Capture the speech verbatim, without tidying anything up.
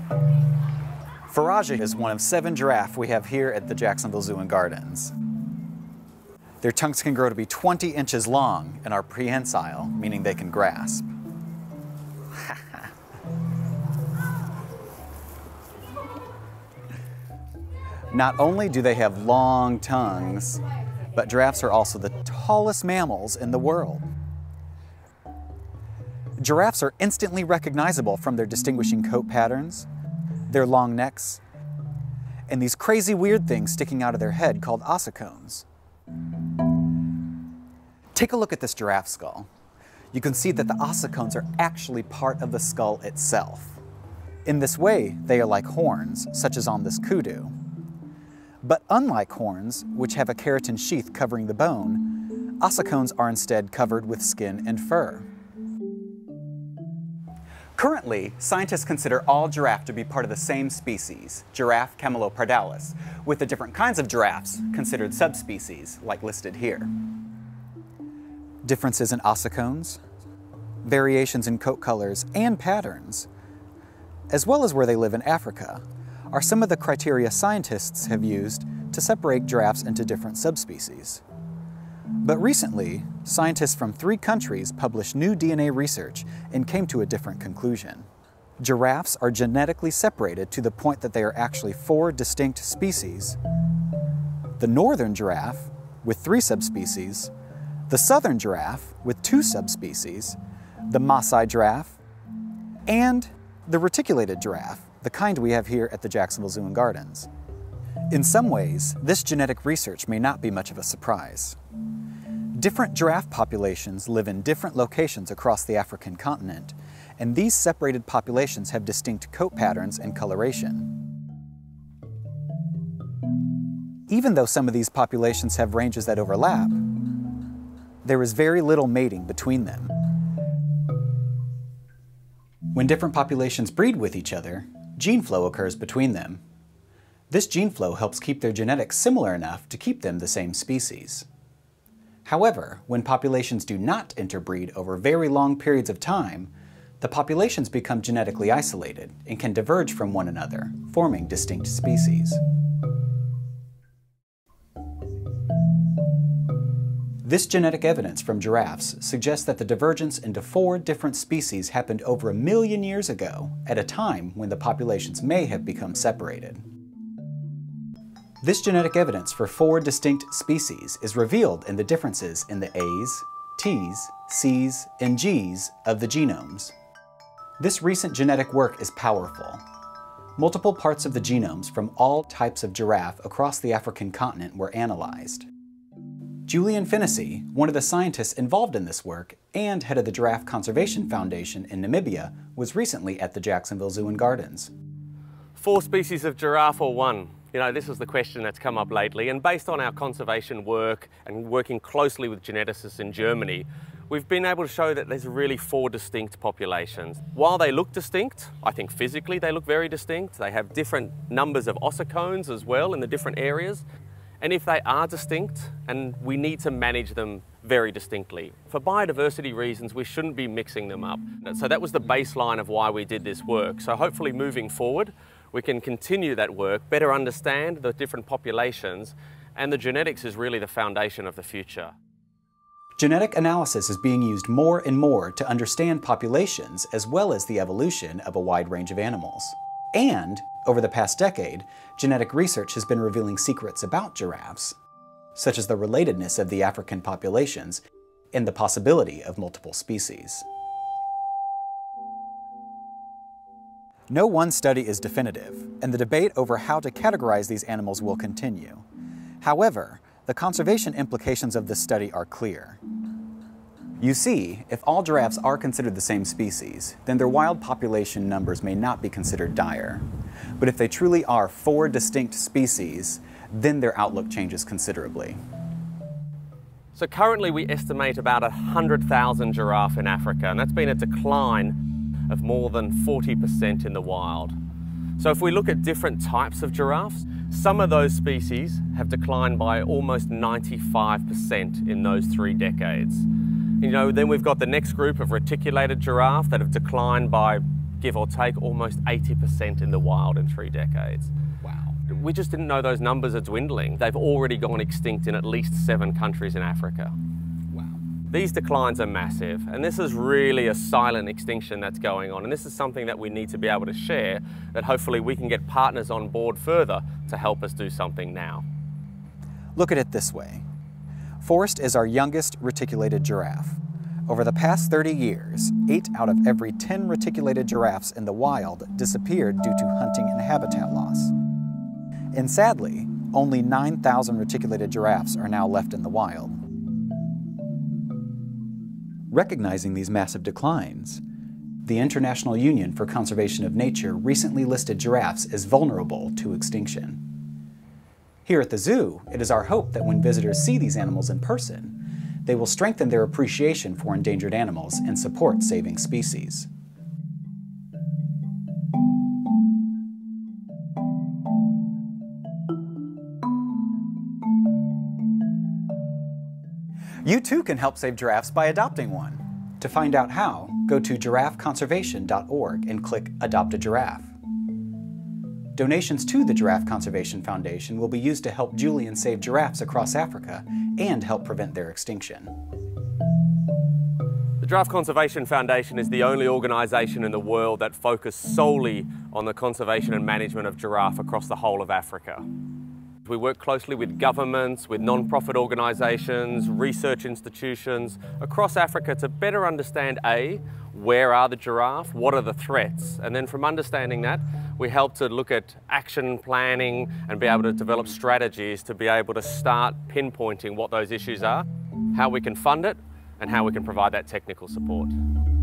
Faraja is one of seven giraffe we have here at the Jacksonville Zoo and Gardens. Their tongues can grow to be twenty inches long and are prehensile, meaning they can grasp. Not only do they have long tongues, but giraffes are also the tallest mammals in the world. Giraffes are instantly recognizable from their distinguishing coat patterns, their long necks, and these crazy weird things sticking out of their head called ossicones. Take a look at this giraffe skull. You can see that the ossicones are actually part of the skull itself. In this way, they are like horns, such as on this kudu. But unlike horns, which have a keratin sheath covering the bone, ossicones are instead covered with skin and fur. Currently, scientists consider all giraffe to be part of the same species, Giraffe camelopardalis, with the different kinds of giraffes considered subspecies, like listed here. Differences in ossicones, variations in coat colors and patterns, as well as where they live in Africa, are some of the criteria scientists have used to separate giraffes into different subspecies. But recently, scientists from three countries published new D N A research and came to a different conclusion. Giraffes are genetically separated to the point that they are actually four distinct species: the northern giraffe, with three subspecies, the southern giraffe, with two subspecies, the Maasai giraffe, and the reticulated giraffe, the kind we have here at the Jacksonville Zoo and Gardens. In some ways, this genetic research may not be much of a surprise. Different giraffe populations live in different locations across the African continent, and these separated populations have distinct coat patterns and coloration. Even though some of these populations have ranges that overlap, there is very little mating between them. When different populations breed with each other, gene flow occurs between them. This gene flow helps keep their genetics similar enough to keep them the same species. However, when populations do not interbreed over very long periods of time, the populations become genetically isolated and can diverge from one another, forming distinct species. This genetic evidence from giraffes suggests that the divergence into four different species happened over a million years ago, at a time when the populations may have become separated. This genetic evidence for four distinct species is revealed in the differences in the A's, T's, C's, and G's of the genomes. This recent genetic work is powerful. Multiple parts of the genomes from all types of giraffe across the African continent were analyzed. Julian Fennessy, one of the scientists involved in this work and head of the Giraffe Conservation Foundation in Namibia, was recently at the Jacksonville Zoo and Gardens. Four species of giraffe or one? You know, this is the question that's come up lately, and based on our conservation work and working closely with geneticists in Germany, we've been able to show that there's really four distinct populations. While they look distinct, I think physically they look very distinct. They have different numbers of ossicones as well in the different areas. And if they are distinct, and we need to manage them very distinctly. For biodiversity reasons, we shouldn't be mixing them up. So that was the baseline of why we did this work. So hopefully moving forward, we can continue that work, better understand the different populations, and the genetics is really the foundation of the future. Genetic analysis is being used more and more to understand populations as well as the evolution of a wide range of animals. And, over the past decade, genetic research has been revealing secrets about giraffes, such as the relatedness of the African populations and the possibility of multiple species. No one study is definitive, and the debate over how to categorize these animals will continue. However, the conservation implications of this study are clear. You see, if all giraffes are considered the same species, then their wild population numbers may not be considered dire. But if they truly are four distinct species, then their outlook changes considerably. So currently we estimate about one hundred thousand giraffe in Africa, and that's been a decline of more than forty percent in the wild. So if we look at different types of giraffes, some of those species have declined by almost ninety-five percent in those three decades. You know, then we've got the next group of reticulated giraffe that have declined by give or take, almost eighty percent in the wild in three decades. Wow. We just didn't know those numbers are dwindling. They've already gone extinct in at least seven countries in Africa. Wow. These declines are massive, and this is really a silent extinction that's going on, and this is something that we need to be able to share, that hopefully we can get partners on board further to help us do something now. Look at it this way. Forrest is our youngest reticulated giraffe. Over the past thirty years, eight out of every ten reticulated giraffes in the wild disappeared due to hunting and habitat loss. And sadly, only nine thousand reticulated giraffes are now left in the wild. Recognizing these massive declines, the International Union for Conservation of Nature recently listed giraffes as vulnerable to extinction. Here at the zoo, it is our hope that when visitors see these animals in person, they will strengthen their appreciation for endangered animals and support saving species. You too can help save giraffes by adopting one. To find out how, go to giraffe conservation dot org and click Adopt a Giraffe. Donations to the Giraffe Conservation Foundation will be used to help Julian save giraffes across Africa and help prevent their extinction. The Giraffe Conservation Foundation is the only organisation in the world that focuses solely on the conservation and management of giraffe across the whole of Africa. We work closely with governments, with non-profit organisations, research institutions across Africa to better understand A, where are the giraffe, what are the threats, and then from understanding that, we help to look at action planning and be able to develop strategies to be able to start pinpointing what those issues are, how we can fund it, and how we can provide that technical support.